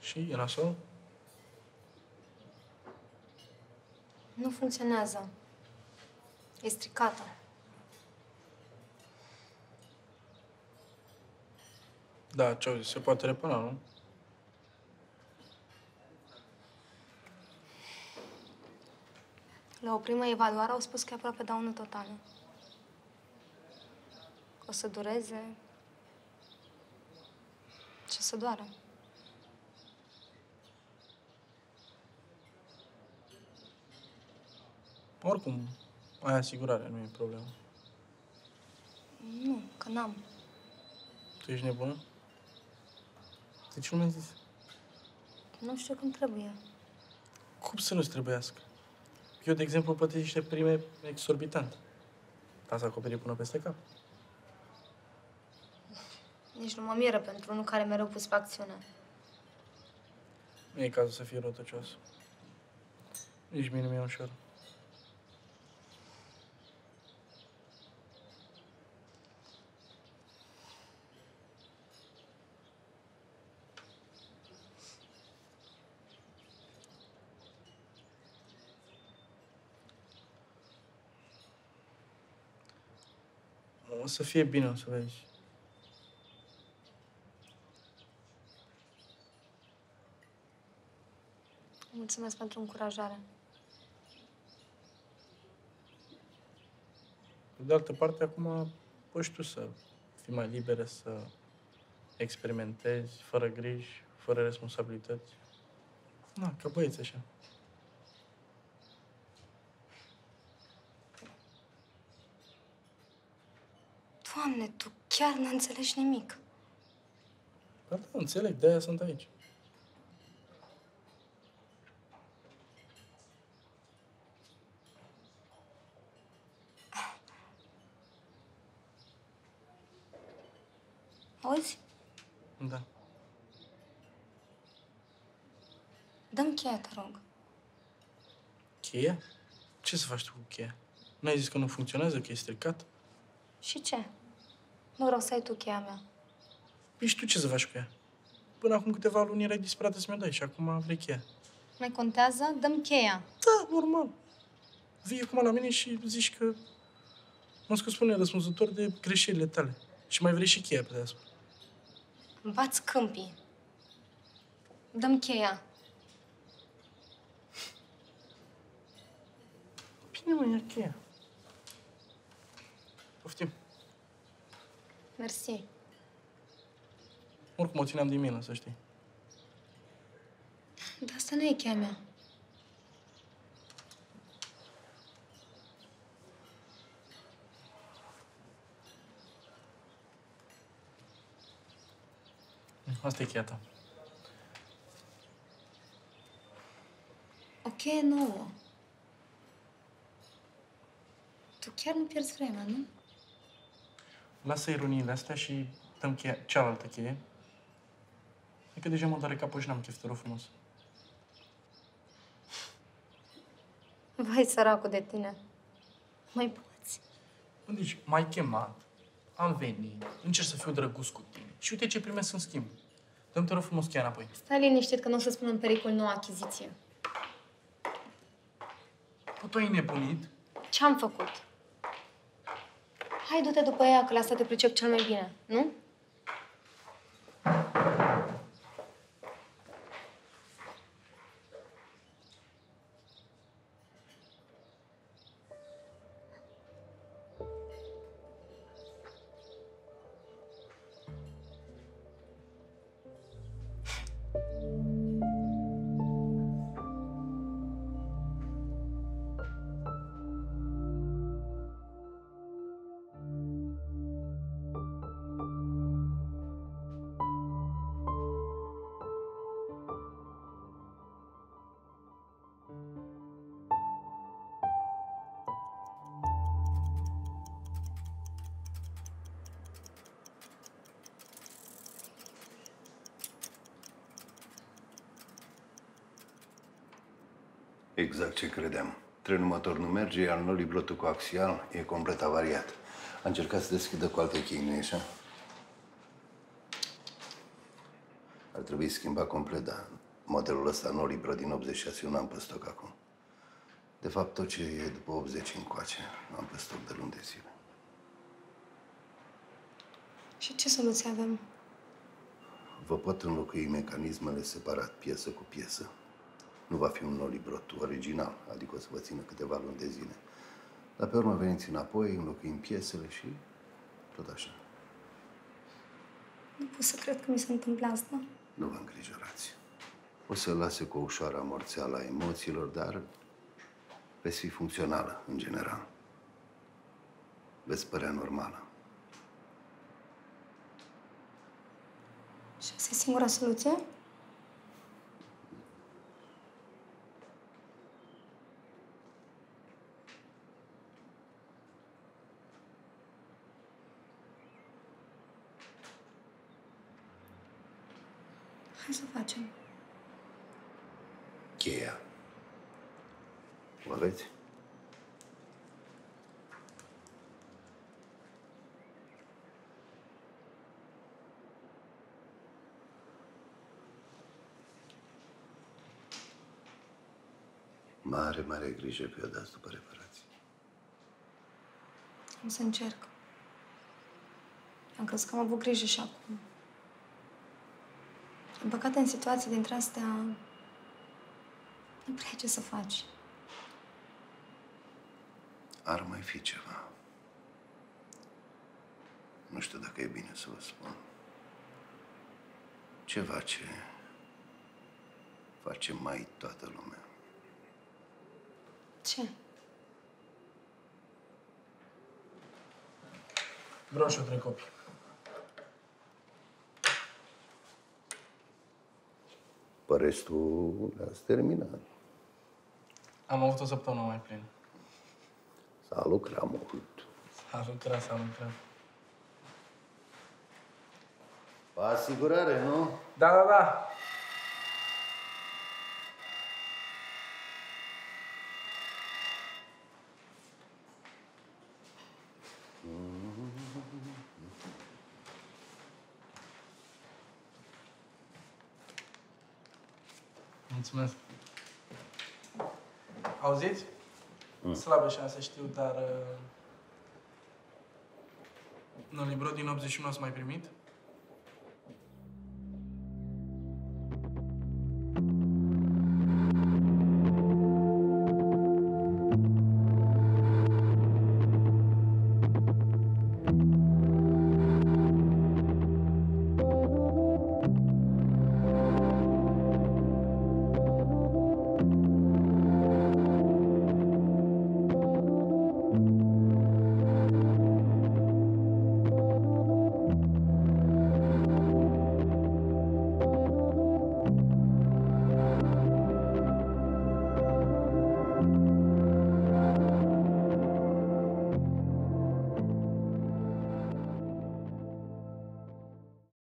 Și e nasol? Nu funcționează. E stricată. Da, ce-au zis, se poate repara, nu? La o primă evaluare au spus că e aproape daună totală. O să dureze și o să doară. Oricum, ai asigurare, nu e problemă. Nu, că n-am. Tu ești nebună? De ce nu mi-ai zis? Nu știu cum trebuie. Cum să nu-ți trebuiască? Eu, de exemplu, plătesc niște prime exorbitante. Asta acoperi până peste cap. Nici nu mă miră pentru unul care mereu pus pe acțiune. Nu e cazul să fie răutăcios. Nici mie nu mi-e ușor. O să fie bine, o să vezi. Mulțumesc pentru încurajare. Pe de altă parte, acum poți tu să fii mai liberă, să experimentezi, fără griji, fără responsabilități. Na, ca băieți așa. Doamne, tu chiar nu înțelegi nimic. Dar da, înțeleg, de-aia sunt aici. Auzi? Da. Dă-mi cheia, te rog. Cheia? Ce să faci tu cu cheia? N-ai zis că nu funcționează, că e stricat? Și ce? Nu vreau să ai tu cheia mea. Păi și tu ce să faci cu ea? Până acum câteva luni erai disperată să mi-o dai și acum vrei cheia. Mai contează? Dă-mi cheia. Da, normal. Vii acum la mine și zici că m-am scos până răspunzător de greșelile tale. Și mai vrei și cheia pe deasupra. Învați câmpii. Dă-mi cheia. Bine, mă, ia cheia. Poftim. Mersi. Oricum o țineam din mine, să știi. Dar asta nu e cheia mea. Asta e cheia ta. O cheie nouă. Tu chiar nu pierzi vremea, nu? Lasă ironiile astea și dăm cheia, cealaltă cheie. E că deja mă doare capul și n-am chef, te rog frumos. Vai, săracul de tine. Mai poți. Deci, m-ai chemat, am venit, încerc să fiu drăguț cu tine. Și uite ce primesc în schimb. Dă-mi, te rog frumos, cheia înapoi. Stai liniștit că nu o să spun în pericol noua achiziție. Bă, tu ai nebunit? Ce-am făcut? Hai, du-te după ea, că la asta te pricep cel mai bine, nu? Exact ce credeam. Trenul motor nu merge, iar nolii blotul coaxial e complet avariat. A încercat să deschidă cu alte chei, nu-i așa? Ar trebui schimbat complet, dar modelul ăsta nou libru din 86 eu n-am pe stoc acum. De fapt, tot ce e după 80 încoace, n-am pe stoc de luni de zile. Și ce soluție avem? Vă pot înlocui mecanismele separat, piesă cu piesă. Nu va fi un nou librot original, adică o să vă țină câteva luni de zile. Dar pe urmă veniți înapoi, înlocuim piesele și tot așa. Nu pot să cred că mi se întâmplă asta. Nu vă îngrijorați. O să lase cu o ușoară amorțeală a emoțiilor, dar veți fi funcțională, în general. Veți părea normală. Și asta e singura soluție? Hai să facem. Cheia. O aveți? Mare, mare grijă că o dați după reparații. Am să încerc. Am crezut că am avut grijă și acum. În păcate, în situații dintre astea, nu prea ai ce să faci. Ar mai fi ceva. Nu știu dacă e bine să vă spun. Ceva ce face mai toată lumea. Ce? Vreau și eu 3 copii. Pe restul le-ați terminat. Am avut o săptămână mai plină. S-a lucrat mult. S-a lucrat. Pe asigurare, nu? Da. Mulțumesc. Auziți? Slabe șanse, știu, dar... un libro din 81 ați mai primit?